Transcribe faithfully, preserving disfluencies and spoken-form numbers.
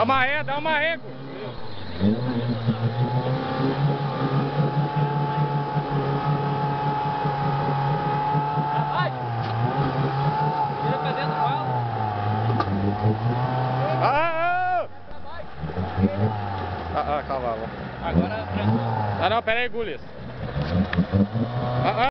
Dá uma ré, dá uma ré. Vai! Vira pra dentro do vala. Ah, ah, ah, cavalo. Agora pra... Ah não, pera aí, Gulis.